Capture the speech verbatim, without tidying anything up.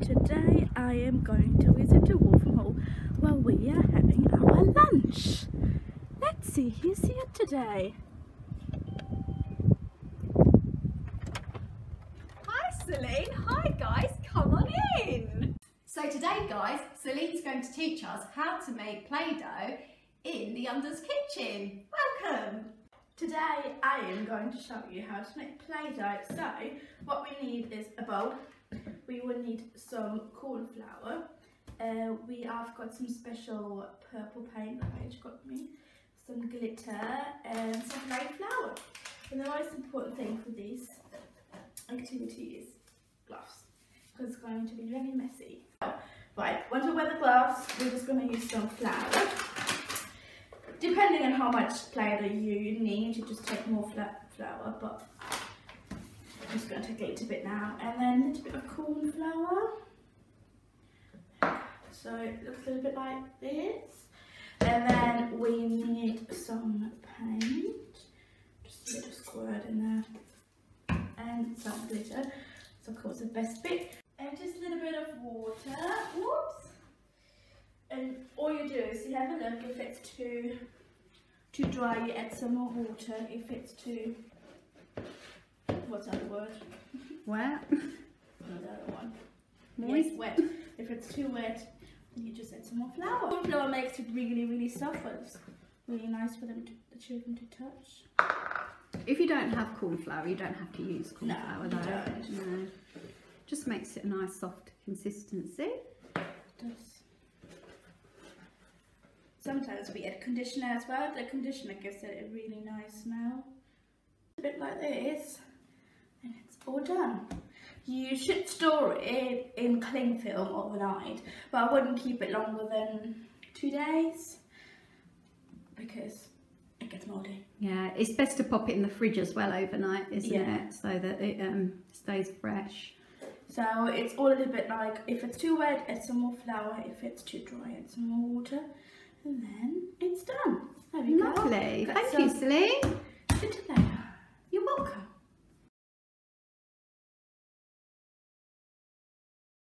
today I am going to visit the Wolfen Hall where we are having our lunch. Let's see who's here today. Hi Celine, hi guys, come on in. So today guys, Celine's going to teach us how to make Play-Doh in the Unders kitchen. Welcome. Today I am going to show you how to make Play-Doh. So what we need is a bowl. We will need some corn flour. Uh, we have got some special purple paint that Paige got me, some glitter and some white flour. And the most important thing for this activity is gloves, because it's going to be very messy. So, right, once we wear the gloves, we're just going to use some flour. Depending on how much Play-Doh you need, you just take more flour, but I'm just going to take a little bit now, and then a little bit of corn flour. So it looks a little bit like this. And then we need some paint, just a little squirt in there, and some glitter. So of course the best bit, and just a little bit of water. Whoops! And all you do is you have a look. If it's too too dry, you add some more water. If it's too, what's that word? Wet. No, the other one. Moist. Yes, wet. If it's too wet, you just add some more flour. Corn flour makes it really, really soft. It's really nice for them to, the children to touch. If you don't have corn flour, you don't have to use corn no, flour you though. don't. No. Just makes it a nice soft consistency. It does. Sometimes we add conditioner as well. The conditioner gives it a really nice smell. A bit like this, and it's all done. You should store it in cling film overnight, but I wouldn't keep it longer than two days because it gets moldy. Yeah, it's best to pop it in the fridge as well overnight, isn't yeah. it? So that it um, stays fresh. So it's all a little bit like, if it's too wet, add some more flour. If it's too dry, add some more water. And then it's done. There we Lovely. go. Thank some, you, Celine.